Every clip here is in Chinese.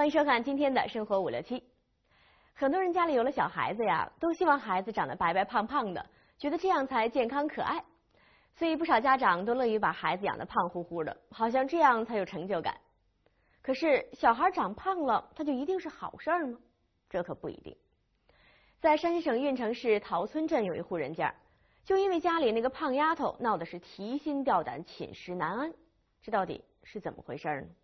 欢迎收看今天的生活567。很多人家里有了小孩子呀，都希望孩子长得白白胖胖的，觉得这样才健康可爱。所以不少家长都乐于把孩子养得胖乎乎的，好像这样才有成就感。可是小孩长胖了，他就一定是好事儿吗？这可不一定。在山西省运城市桃村镇有一户人家，就因为家里那个胖丫头闹的是提心吊胆、寝食难安。这到底是怎么回事呢？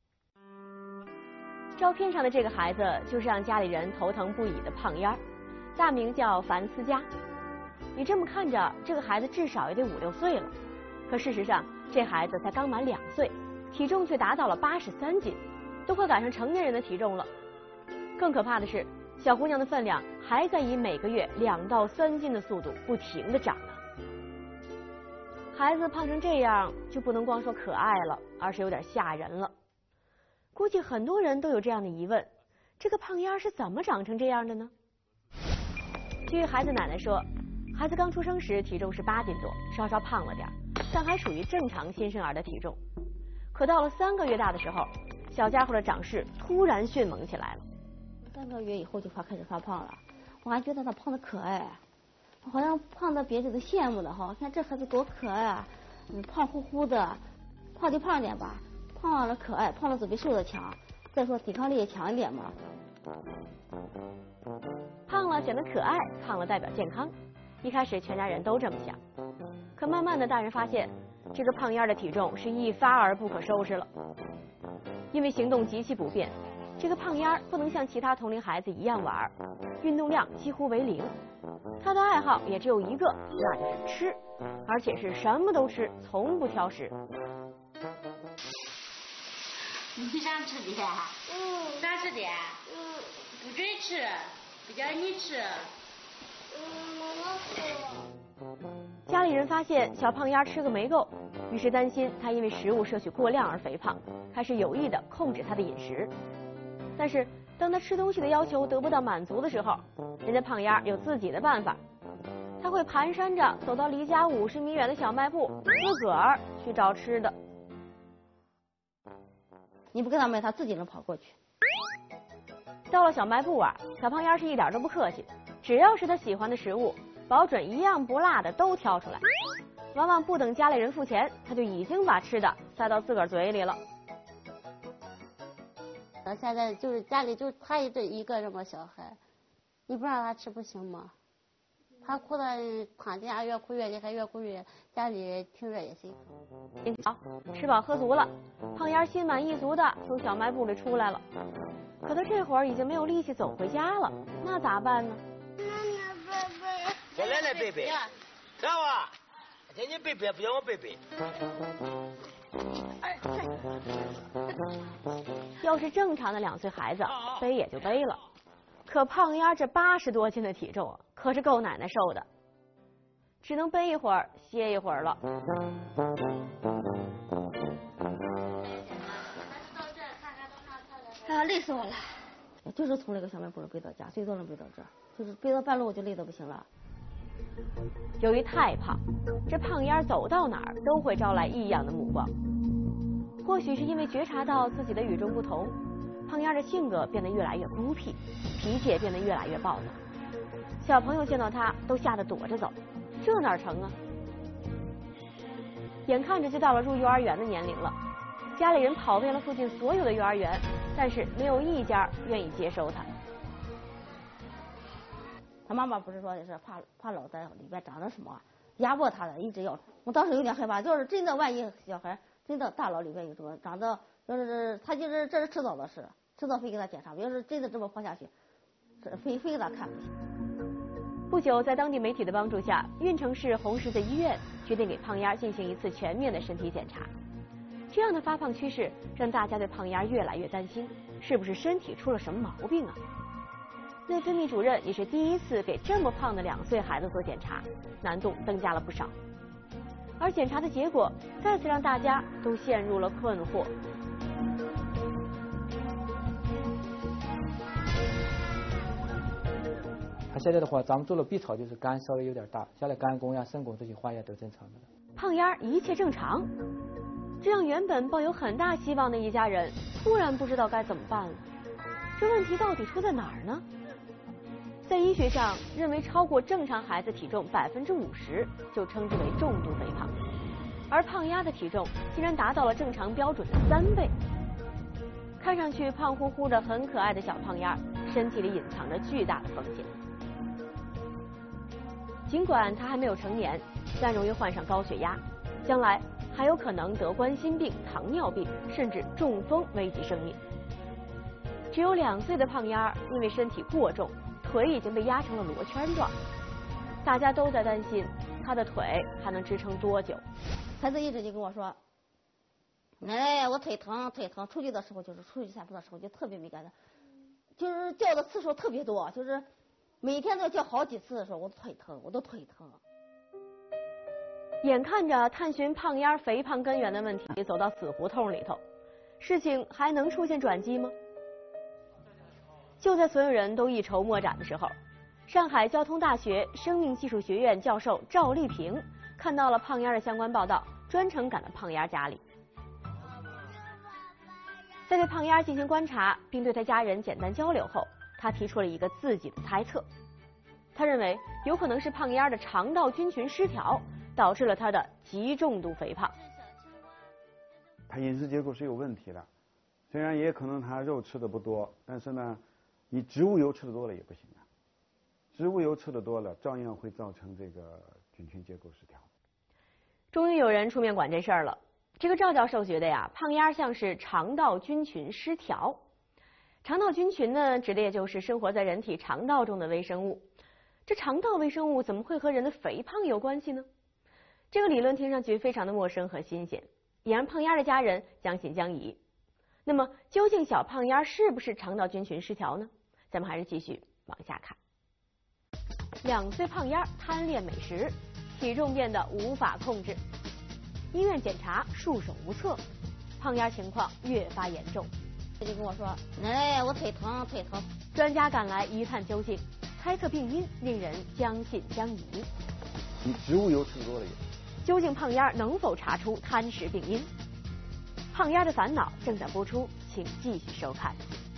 照片上的这个孩子就是让家里人头疼不已的胖丫儿，大名叫樊思佳。你这么看着，这个孩子至少也得5、6岁了，可事实上这孩子才刚满2岁，体重却达到了83斤，都快赶上成年人的体重了。更可怕的是，小姑娘的分量还在以每个月2到3斤的速度不停地长呢。孩子胖成这样，就不能光说可爱了，而是有点吓人了。估计很多人都有这样的疑问：这个胖丫是怎么长成这样的呢？据孩子奶奶说，孩子刚出生时体重是8斤多，稍稍胖了点，但还属于正常新生儿的体重。可到了3个月大的时候，小家伙的长势突然迅猛起来了。 3个月以后就开始发胖了，我还觉得他胖的可爱，好像胖的别人都羡慕的哈。看这孩子多可爱啊，胖乎乎的，胖就胖点吧。胖了可爱，胖了总比瘦的强。再说抵抗力也强一点嘛。 胖了显得可爱，胖了代表健康。一开始全家人都这么想，可慢慢的大人发现，这个胖丫的体重是一发而不可收拾了。因为行动极其不便，这个胖丫不能像其他同龄孩子一样玩，运动量几乎为0。他的爱好也只有一个，那就是吃，而且是什么都吃，从不挑食。 你想吃的？想吃的？不准吃，不叫你吃。 妈妈说。 家里人发现小胖丫吃个没够，于是担心他因为食物摄取过量而肥胖，开始有意的控制他的饮食。但是当他吃东西的要求得不到满足的时候，人家胖丫有自己的办法，他会蹒跚着走到离家50米远的小卖部，自个儿去找吃的。 你不给他买，他自己能跑过去。 到了小卖部啊，小胖丫是一点都不客气，只要是他喜欢的食物，保准一样不落的都挑出来。往往不等家里人付钱，他就已经把吃的塞到自个儿嘴里了。 现在就是家里就他一个这么小孩，你不让他吃不行吗？他哭的躺地下越哭越厉害，越哭越家里听着也心疼。 好，吃饱喝足了，胖丫心满意足的从小卖部里出来了。可他这会儿已经没有力气走回家了，那咋办呢？ 叫奶奶背背，知道吧？天天背背，不让我背背。 要是正常的2岁孩子，背也就背了。可胖丫这80多斤的体重，可是够奶奶受的，只能背一会儿，歇一会儿了。 啊，累死我了！就是从那个小卖部背到家，最多能背到这儿，就是背到半路我就累得不行了。 由于太胖，这胖丫走到哪儿都会招来异样的目光。或许是因为觉察到自己的与众不同，胖丫的性格变得越来越孤僻，脾气也变得越来越暴躁。小朋友见到他都吓得躲着走，这哪成啊？眼看着就到了入幼儿园的年龄了，家里人跑遍了附近所有的幼儿园，但是没有一家愿意接收他。 他妈妈不是说的是怕老在里边长着什么压迫他的，一直要。我当时有点害怕，就是真的万一小孩真的大脑里边有什么长着，就是他就是这是迟早的事，迟早会给他检查。要是真的这么活下去，非给他看不起。 不久，在当地媒体的帮助下，运城市红十字医院决定给胖丫进行一次全面的身体检查。这样的发胖趋势让大家对胖丫越来越担心，是不是身体出了什么毛病啊？内分泌主任也是第一次给这么胖的2岁孩子做检查，难度增加了不少。而检查的结果再次让大家都陷入了困惑。 他现在的话，咱们做了 B 超，就是肝稍微有点大，现在肝功呀、肾功这些化验都正常的。 胖丫一切正常，这让原本抱有很大希望的一家人突然不知道该怎么办了。 这问题到底出在哪儿呢？在医学上，认为超过正常孩子体重50%就称之为重度肥胖，而胖丫的体重竟然达到了正常标准的3倍。看上去胖乎乎的、很可爱的小胖丫，身体里隐藏着巨大的风险。尽管她还没有成年，但容易患上高血压，将来还有可能得冠心病、糖尿病，甚至中风，危及生命。只有2岁的胖丫，因为身体过重，腿已经被压成了罗圈状，大家都在担心她的腿还能支撑多久。 孩子一直就跟我说：“奶奶，我腿疼，腿疼。”出去的时候就是出去散步的时候就特别敏感的，就是叫的次数特别多，就是每天都叫好几次的时候，我的腿疼，我的腿疼。 眼看着探寻胖丫肥胖根源的问题走到死胡同里头，事情还能出现转机吗？就在所有人都一筹莫展的时候，上海交通大学生命技术学院教授赵丽萍看到了胖丫的相关报道，专程赶到胖丫家里。在对胖丫进行观察，并对他家人简单交流后，他提出了一个自己的猜测。他认为有可能是胖丫的肠道菌群失调，导致了他的极重度肥胖。 他饮食结构是有问题的，虽然也可能他肉吃的不多，但是呢，你植物油吃的多了也不行啊。植物油吃的多了，照样会造成这个菌群结构失调。 终于有人出面管这事儿了。这个赵教授觉得呀，胖丫像是肠道菌群失调。肠道菌群呢，指的也就是生活在人体肠道中的微生物。这肠道微生物怎么会和人的肥胖有关系呢？这个理论听上去非常的陌生和新鲜，也让胖丫的家人将信将疑。那么，究竟小胖丫是不是肠道菌群失调呢？咱们还是继续往下看。2岁胖丫贪恋美食，体重变得无法控制。医院检查束手无策，胖丫情况越发严重。 他就跟我说：“奶奶，我腿疼，腿疼。” 专家赶来一探究竟，猜测病因，令人将信将疑。 你植物油吃的多了也。 究竟胖丫能否查出贪食病因？胖丫的烦恼正在播出，请继续收看。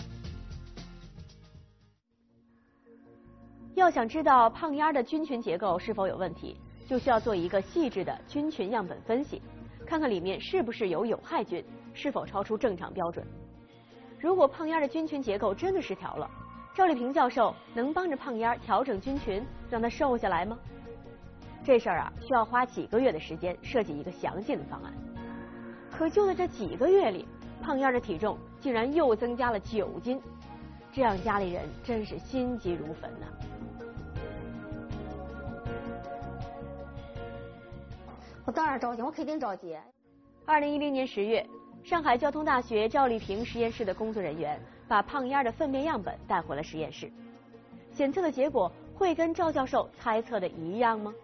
要想知道胖丫的菌群结构是否有问题，就需要做一个细致的菌群样本分析，看看里面是不是有害菌，是否超出正常标准。如果胖丫的菌群结构真的失调了，赵丽萍教授能帮着胖丫调整菌群，让她瘦下来吗？这事儿啊，需要花几个月的时间设计一个详尽的方案。可就在这几个月里，胖丫的体重竟然又增加了9斤，这让家里人真是心急如焚呐。 我当然着急，我肯定着急。 2010年10月，上海交通大学赵丽萍实验室的工作人员把胖丫的粪便样本带回了实验室，检测的结果会跟赵教授猜测的一样吗？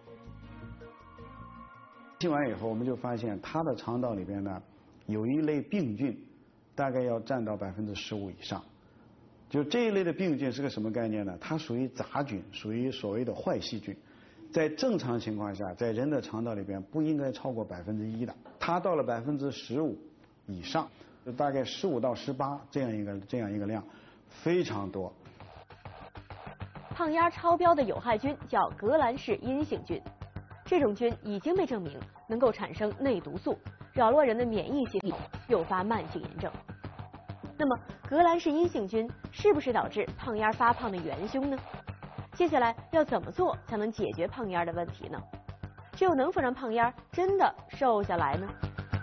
清完以后，我们就发现他的肠道里边呢，有一类病菌，大概要占到15%以上。就这一类的病菌是个什么概念呢？它属于杂菌，属于所谓的坏细菌。在正常情况下，在人的肠道里边不应该超过1%的，它到了15%以上，就大概15到18这样一个量，非常多。 胖丫超标的有害菌叫革兰氏阴性菌，这种菌已经被证明能够产生内毒素，扰乱人的免疫系统，诱发慢性炎症。那么，革兰氏阴性菌是不是导致胖丫发胖的元凶呢？接下来要怎么做才能解决胖丫的问题呢？这又能否让胖丫真的瘦下来呢？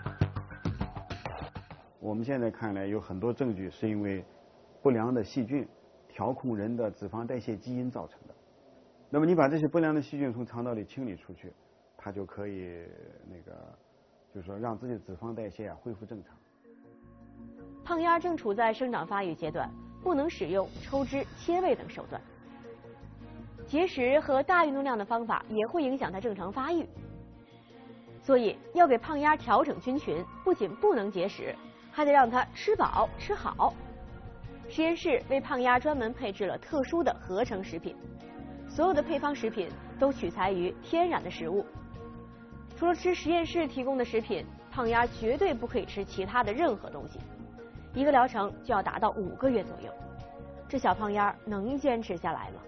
我们现在看来有很多证据是因为不良的细菌调控人的脂肪代谢基因造成的。那么你把这些不良的细菌从肠道里清理出去，它就可以就是说让自己的脂肪代谢恢复正常。 胖丫正处在生长发育阶段，不能使用抽脂、切胃等手段。节食和大运动量的方法也会影响它正常发育，所以要给胖丫调整菌群，不仅不能节食，还得让它吃饱吃好。实验室为胖丫专门配置了特殊的合成食品，所有的配方食品都取材于天然的食物。除了吃实验室提供的食品，胖丫绝对不可以吃其他的任何东西。一个疗程就要达到5个月左右。 这小胖丫能坚持下来吗？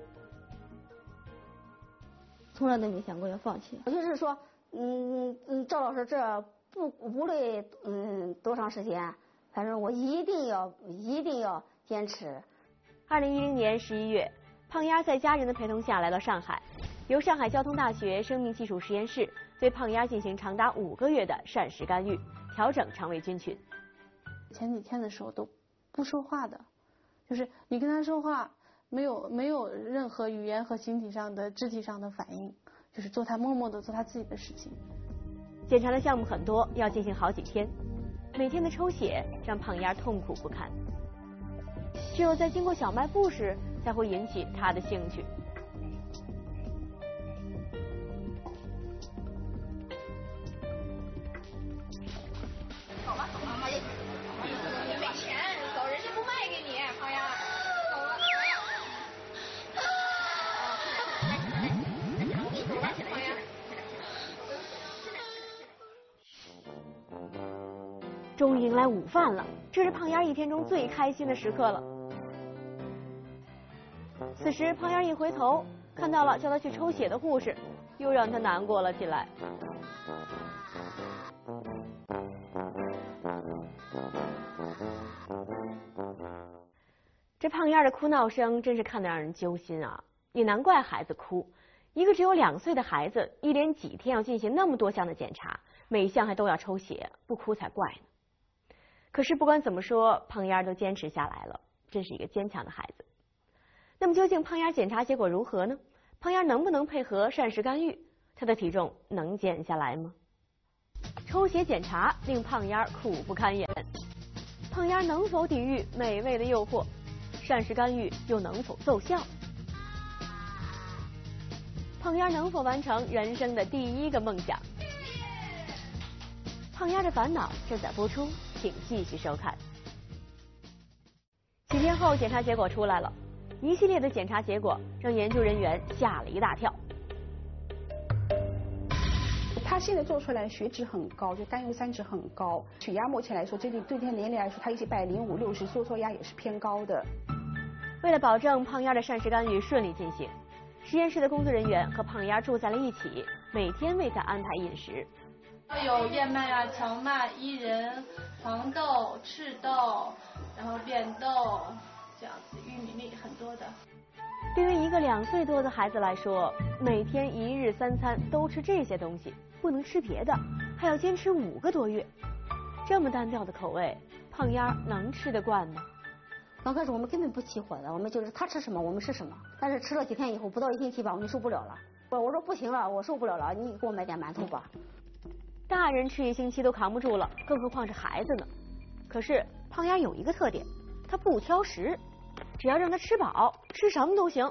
从来都没想过要放弃。我就是说，赵老师这无论多长时间，反正我一定要坚持。 2010年11月，胖丫在家人的陪同下来到上海，由上海交通大学生命技术实验室对胖丫进行长达5个月的膳食干预，调整肠胃菌群。 前几天的时候都不说话的，就是你跟他说话没有任何语言和形体上的肢体上的反应，就是默默的做他自己的事情。 检查的项目很多，要进行好几天，每天的抽血让胖丫痛苦不堪。只有在经过小卖部时，才会引起他的兴趣。 走吧，妈也你没钱，走人家不卖给你，胖丫。走了。 终于迎来午饭了，这是胖丫一天中最开心的时刻了。此时，胖丫一回头，看到了叫他去抽血的护士，又让他难过了起来。这胖丫的哭闹声真是看得让人揪心啊！也难怪孩子哭，一个只有2岁的孩子，一连几天要进行那么多项的检查，每项还都要抽血，不哭才怪呢。可是不管怎么说，胖丫都坚持下来了，真是一个坚强的孩子。那么究竟胖丫检查结果如何呢？胖丫能不能配合膳食干预？她的体重能减下来吗？抽血检查令胖丫苦不堪言，胖丫能否抵御美味的诱惑？膳食干预又能否奏效？胖丫能否完成人生的第1个梦想？胖丫的烦恼正在播出，请继续收看。几天后，检查结果出来了，一系列的检查结果让研究人员吓了一大跳。 他现在做出来血脂很高，就甘油三酯很高，血压目前来说，对他年龄来说，他105、60，收缩压也是偏高的。 为了保证胖丫的膳食干预顺利进行，实验室的工作人员和胖丫住在了一起，每天为她安排饮食。 有燕麦啊、荞麦、薏仁、黄豆、赤豆，然后扁豆，这样子，玉米粒很多的。 对于一个2岁多的孩子来说，每天1日3餐都吃这些东西，不能吃别的，还要坚持5个多月。这么单调的口味，胖丫能吃得惯吗？ 刚开始我们根本不起火的，我们就是他吃什么我们吃什么。但是吃了几天以后，不到1星期吧，我们就受不了了。我说不行了，我受不了了，你给我买点馒头吧。 大人吃1星期都扛不住了，更何况是孩子呢？可是胖丫有一个特点，他不挑食，只要让他吃饱，吃什么都行。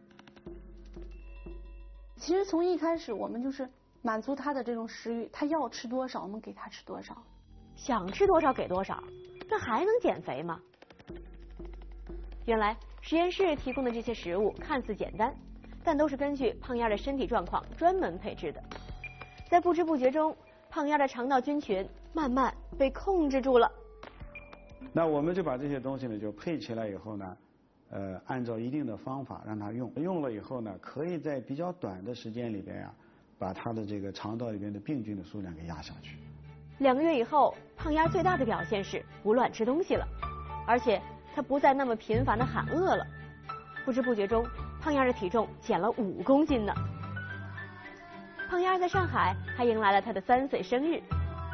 其实从一开始我们就是满足他的这种食欲，他要吃多少我们给他吃多少， 想吃多少给多少，那还能减肥吗？原来实验室提供的这些食物看似简单，但都是根据胖丫的身体状况专门配置的。在不知不觉中，胖丫的肠道菌群慢慢被控制住了。 那我们就把这些东西呢就配起来以后呢，按照一定的方法让它用，用了以后呢，可以在比较短的时间里边呀，把它的这个肠道里边的病菌的数量给压下去。 2个月以后，胖丫最大的表现是不乱吃东西了，而且她不再那么频繁的喊饿了。不知不觉中，胖丫的体重减了5公斤呢。胖丫在上海还迎来了她的3岁生日。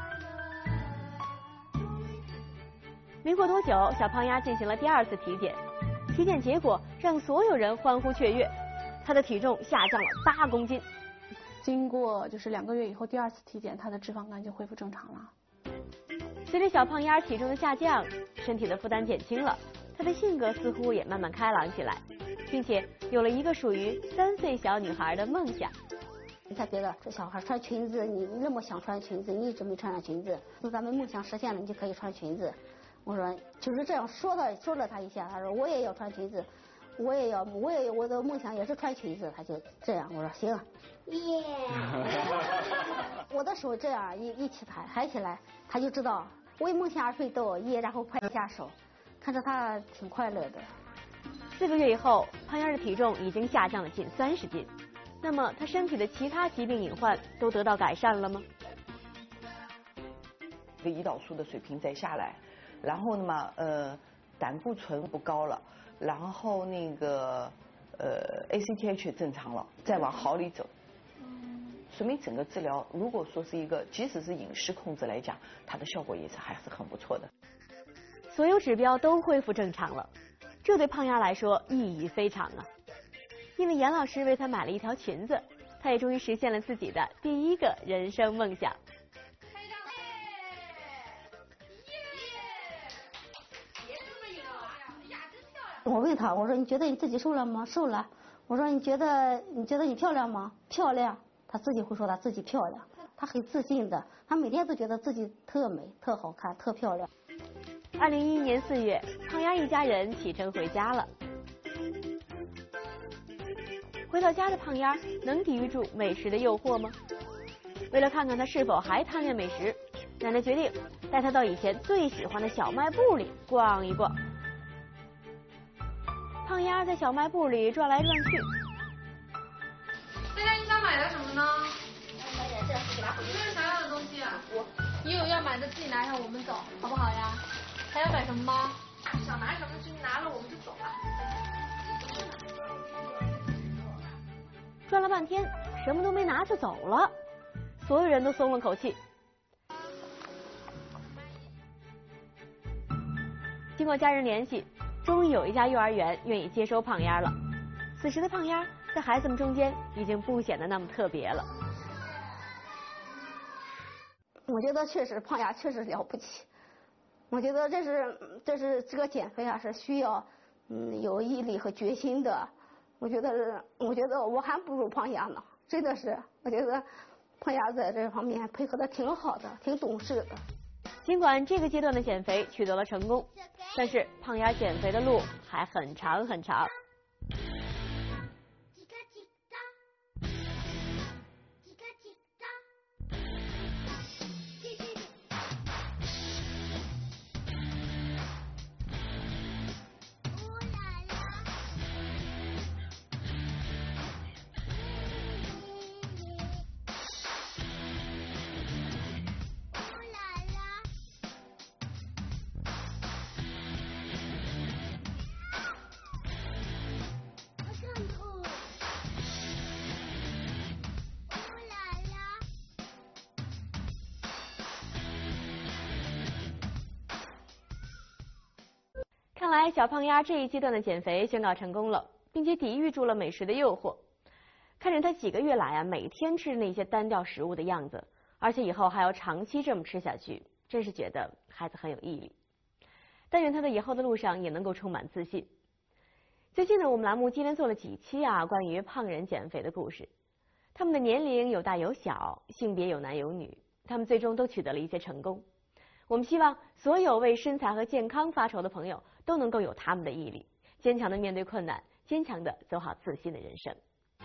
没过多久，小胖丫进行了第2次体检，体检结果让所有人欢呼雀跃，她的体重下降了8公斤。 经过就是2个月以后，第2次体检，她的脂肪肝就恢复正常了。 随着小胖丫体重的下降，身体的负担减轻了，她的性格似乎也慢慢开朗起来，并且有了一个属于3岁小女孩的梦想。 他觉得这小孩穿裙子，你那么想穿裙子，你一直没穿上裙子，等咱们梦想实现了，你就可以穿裙子。我说就是这样说了他一下，他说我也要穿裙子，我也我的梦想也是穿裙子，他就这样。我说行，耶！我的手这样一起抬起来，他就知道为梦想而奋斗，然后拍一下手，看着他挺快乐的。 4个月以后，胖丫的体重已经下降了近30斤。那么，她身体的其他疾病隐患都得到改善了吗？ 胰岛素的水平在下来，然后呢嘛，胆固醇不高了，然后那个ACTH 正常了，再往好里走。说明整个治疗，如果说是一个，即使是饮食控制来讲，它的效果也是还是很不错的。 所有指标都恢复正常了，这对胖丫来说意义非常啊！因为严老师为她买了一条裙子，她也终于实现了自己的第一个人生梦想。 我问她，我说你觉得你自己瘦了吗？瘦了。我说你觉得你漂亮吗？漂亮。她自己会说她自己漂亮，她很自信的，她每天都觉得自己特美、特好看、特漂亮。 2011年4月，胖丫一家人启程回家了。回到家的胖丫能抵御住美食的诱惑吗？为了看看她是否还贪恋美食，奶奶决定带她到以前最喜欢的小卖部里逛一逛。胖丫在小卖部里转来转去。 大家你想买的什么呢？买点这是啥样的东西啊？你有要买的自己拿上，我们走，好不好呀？还要买什么吗？想拿什么就拿了，我们就走了。 转了半天，什么都没拿就走了，所有人都松了口气。经过家人联系，终于有一家幼儿园愿意接收胖丫了。此时的胖丫在孩子们中间已经不显得那么特别了。 我觉得确实胖丫确实了不起。我觉得这是这个减肥啊是需要有毅力和决心的。我觉得我还不如胖丫呢，真的是。我觉得胖丫在这方面配合的挺好的，挺懂事的。 尽管这个阶段的减肥取得了成功，但是胖丫减肥的路还很长很长。看来小胖丫这一阶段的减肥宣告成功了，并且抵御住了美食的诱惑。看着她几个月来每天吃那些单调食物的样子，而且以后还要长期这么吃下去，真是觉得孩子很有毅力。但愿她在以后的路上也能够充满自信。最近呢，我们栏目接连做了几期关于胖人减肥的故事，他们的年龄有大有小，性别有男有女，他们最终都取得了一些成功。我们希望所有为身材和健康发愁的朋友都能够有他们的毅力，坚强的面对困难，坚强的走好自信的人生。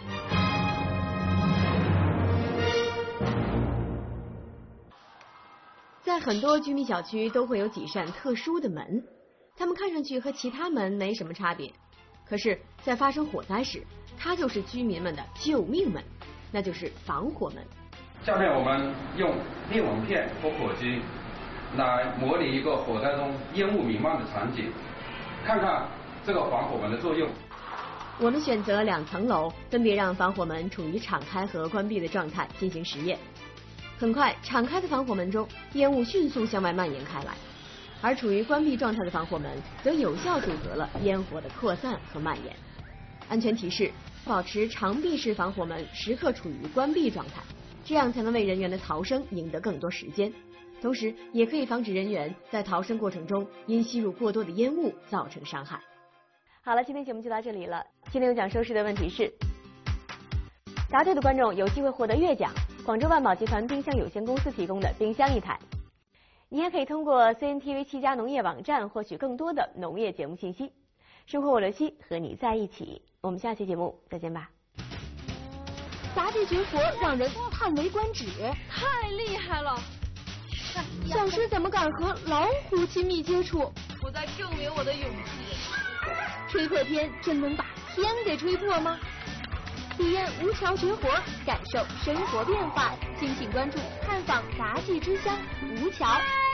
在很多居民小区都会有几扇特殊的门，它们看上去和其他门没什么差别，可是在发生火灾时，它就是居民们的救命门，那就是防火门。 下面我们用电蚊片或火机来模拟一个火灾中烟雾弥漫的场景，看看这个防火门的作用。 我们选择2层楼，分别让防火门处于敞开和关闭的状态进行实验。很快，敞开的防火门中烟雾迅速向外蔓延开来，而处于关闭状态的防火门则有效阻隔了烟火的扩散和蔓延。安全提示：保持长闭式防火门时刻处于关闭状态，这样才能为人员的逃生赢得更多时间。同时，也可以防止人员在逃生过程中因吸入过多的烟雾造成伤害。好了，今天节目就到这里了。今天有奖收视的问题是：答对的观众有机会获得月奖广州万宝集团冰箱有限公司提供的冰箱1台。你还可以通过 CNTV 7家农业网站获取更多的农业节目信息。生活我刘希和你在一起，我们下期节目再见吧。 杂技绝活让人叹为观止， 太厉害了！ 小狮怎么敢和老虎亲密接触？ 我在证明我的勇气。 吹破天真能把天给吹破吗？体验无桥绝活，感受生活变化，敬请关注《探访杂技之乡无桥》。